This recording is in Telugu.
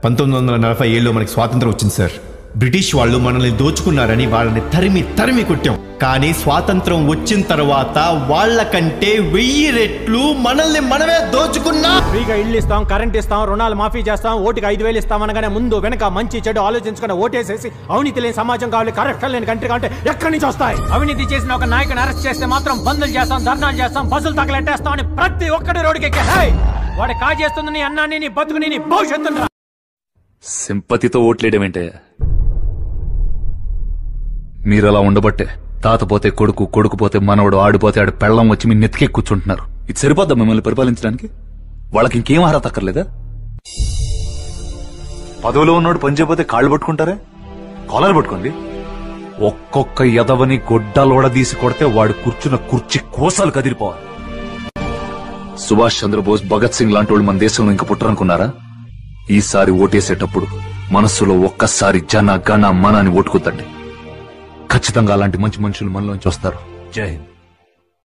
1947లో మనకి స్వాతంత్రం వచ్చింది సార్. బ్రిటిష్ వాళ్ళు మనల్ని దోచుకున్నారని వాళ్ళని తరిమి కొట్టాం. కానీ స్వాతంత్రం వచ్చిన తర్వాత వాళ్ళకంటే 1000 రెట్లు మనల్ని మనమే దోచుకున్నా. ఫ్రీగా ఇల్లు ఇస్తాం, కరెంట్ ఇస్తాం, రుణాలు మాఫీ చేస్తాం, ఓటుకి 5000 ఇస్తామనగానే ముందు వెనక మంచి చెడు ఆలోచించుకుని ఓటేసేసి అవినీతి లేని సమాజం కావాలి, కరప్షన్ లేని కంట్రీ కావాలి. ఎక్కడి నుంచి వస్తాయి? అవినీతి చేసిన ఒక నాయకుని అరెస్ట్ చేస్తే మాత్రం బంధులు చేస్తాం, ధర్నాలు చేస్తాం, బస్సులు తగలెట్టేస్తాం అని ప్రతి ఒక్కటి రోడ్డుకి ఎక్కే వాడు కాజేస్తుంది నీ అన్నాన్ని, నీ బతుకుని, నీ భవిష్యత్తు. సింపతితో ఓట్లేయడం ఏంటే? మీరలా ఉండబట్టే తాత పోతే కొడుకు, కొడుకు పోతే మనవడు, ఆడిపోతే ఆడు పెళ్ళం వచ్చి మీ నెత్తికే కూర్చుంటున్నారు. ఇది సరిపోద్దా మిమ్మల్ని పరిపాలించడానికి? వాళ్ళకి ఇంకేం అర్హత అక్కర్లేదా? పదవిలో ఉన్నోడు పని చేయకపోతే కాళ్ళు పట్టుకుంటారే, కాలర్ పట్టుకోండి. ఒక్కొక్క ఎదవని గొడ్డలోడదీసి కొడితే వాడు కూర్చున్న కుర్చీ కోసాలు కదిలిపోవాలి. సుభాష్ చంద్రబోస్, భగత్ సింగ్ లాంటి వాళ్ళు మన దేశంలో ఇంకా పుట్టరనుకున్నారా? ఈసారి ఓటేసేటప్పుడు మనస్సులో ఒక్కసారి జన గణ మన అని ఓటుకుతండి. ఖచ్చితంగా అలాంటి మంచి మనుషులు మనలోంచి వస్తారు. జై హింద్.